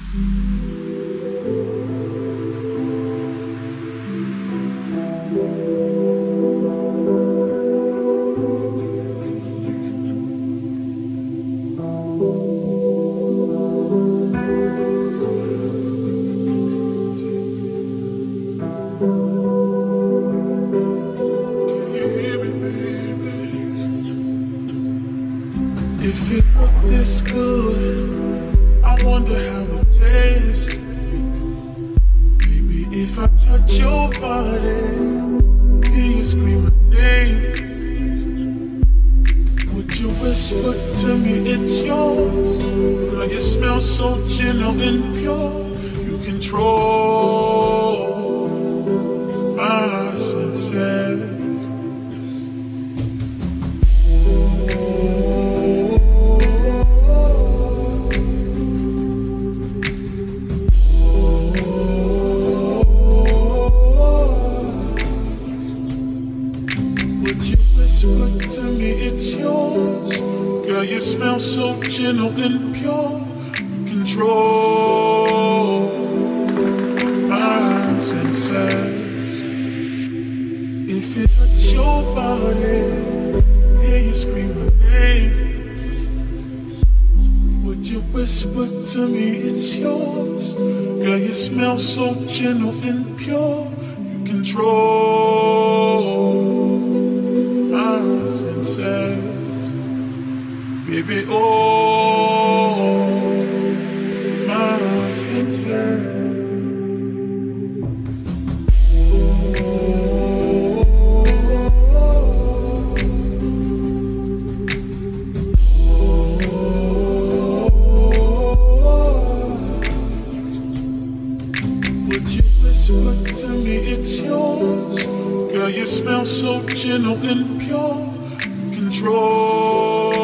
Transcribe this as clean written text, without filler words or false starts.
If it looked this good, I wonder how it tastes. Baby, if I touch your body, hear you scream my name. Would you whisper to me it's yours? Girl, you smell so gentle and pure. You control my senses. Whisper to me it's yours. Girl, you smell so gentle and pure. You control my senses. If it touch your body, hear you scream my name. Would you whisper to me it's yours? Girl, you smell so gentle and pure. You control senses, baby, oh, my senses. Would you whisper to me it's yours? Girl, you smell so gentle and pure. Control